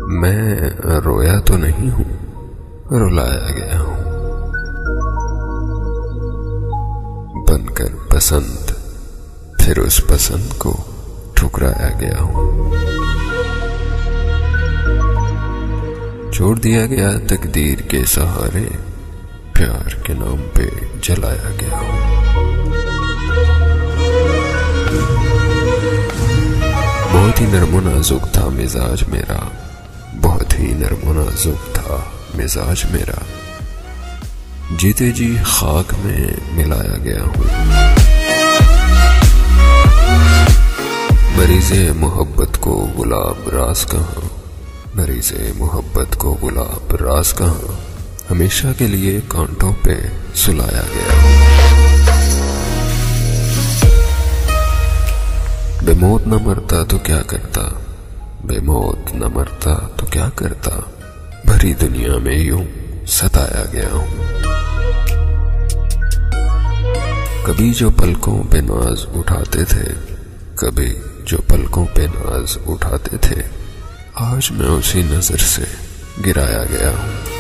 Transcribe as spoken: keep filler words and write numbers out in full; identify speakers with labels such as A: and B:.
A: मैं रोया तो नहीं हूं, रुलाया गया हूं। बनकर पसंद फिर उस पसंद को ठुकराया गया हूं। छोड़ दिया गया तकदीर के सहारे, प्यार के नाम पे जलाया गया हूं। बहुत ही नर्मो नाजुक था मिजाज मेरा, बहुत ही नर्मो नाजुक था मिजाज मेरा। जीते जी खाक में मिलाया गया हूं। मरीज़े मोहब्बत को गुलाब रास कहां, मरीज़े मोहब्बत को गुलाब रास कहां, हमेशा के लिए कांटों पे सुलाया गया हूं। बेमौत न मरता तो क्या करता, बेमौत न मरता तो क्या करता, भरी दुनिया में यूं सताया गया हूं। कभी जो पलकों पे नाज उठाते थे, कभी जो पलकों पे नाज उठाते थे, आज मैं उसी नजर से गिराया गया हूं।